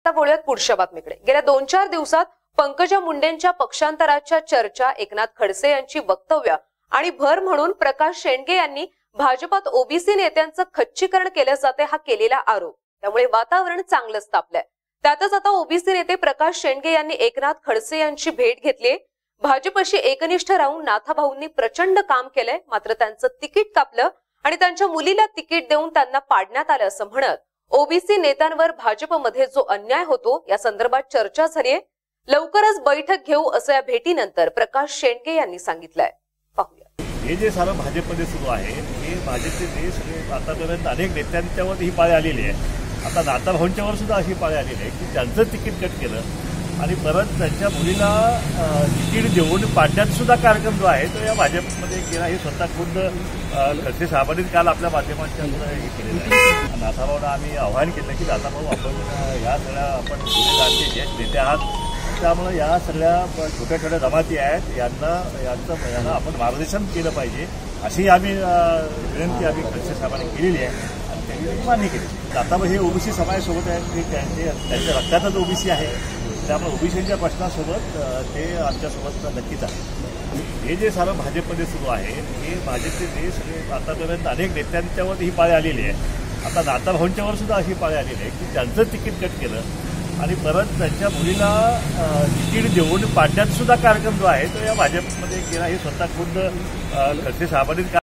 आता बोलूयात पुढच्या बातमीकडे। गेल्या 2-4 दिवसात पंकजा मुंडेंच्या पक्षांतराच्या चर्चा, एकनाथ खडसे यांची वक्तव्य आणि भर म्हणून प्रकाश शेंडगे यांनी भाजपात ओबीसी नेत्यांचं खच्चीकरण केलं जाते हा केलेला आरोप, त्यामुळे वातावरण चांगलंच तापलंय। त्यातच आता ओबीसी नेते प्रकाश शेंडगे यांनी एकनाथ खडसे यांची भेट घेतली। भाजपशी एकनिष्ठ राहून नाथाभाऊंनी प्रचंड काम केलंय, मात्र त्यांचं तिकीट कापलं आणि त्यांच्या मुलीला तिकीट देऊन त्यांना पाडण्यात आलं असं म्हणत ओबीसी नेत्यांवर भाजपमध्ये जो अन्याय होतो या संदर्भात चर्चा झालीय। लवकरच बैठक घेऊ असं या भेटीनंतर प्रकाश शेंडगे यांनी सांगितलंय। पाहूया। हे जे सारं भाजपमध्ये सुरू आहे हे भाजपचे जे सगळे आतापर्यंत अनेक नेत्यांच्यावर ही पाळी आलेली आहे। आता नाथाभाऊंच्यावर सुद्धा अशी पाळी आलेली आहे की त्यांचं तिकीट कट केलं आणि परत त्यांच्या मुलीला तिकीट देऊन पाडण्यात सुद्धा कार्यक्रम जो आहे तो या भाजपमध्ये केला। हे स्वतः खुद्द खडसे साहेबांनी काल आपल्या माध्यमांच्या हे केलेलं आहे। नाथाभाऊंना आम्ही आव्हान केलं की नाथाभाऊ आपण या सगळ्या आपण गुन्हेगारचे ज्येष्ठ नेते आहात, त्यामुळे या सगळ्या छोट्या छोट्या जमाती आहेत यांना आपण मार्गदर्शन केलं पाहिजे अशी आम्ही विनंती आम्ही खडसे साहेबांनी केलेली आहे आणि त्यांनी मान्य केली। आता हे ओबीसी समाजासोबत आहेत की त्यांच्या रक्तातच ओबीसी आहे, त्यामुळे ओबीसीच्या प्रश्नासोबत ते आमच्यासोबत नक्कीच आहे। हे जे सारं भाजपमध्ये सुरू आहे हे भाजपचे जे सगळे आतापर्यंत अनेक नेत्यांच्यावर ही पाळी आलेली आहे। आता नाथाभाऊंच्यावर सुद्धा अशी पाळी आलेली आहे की त्यांचं तिकीट कट केलं आणि परत त्यांच्या मुलीला तिकीट देऊन पाडण्यात सुद्धा कार्यक्रम जो आहे तो या भाजपमध्ये केला। हे स्वतः खुद्द खडसे साहेबांनी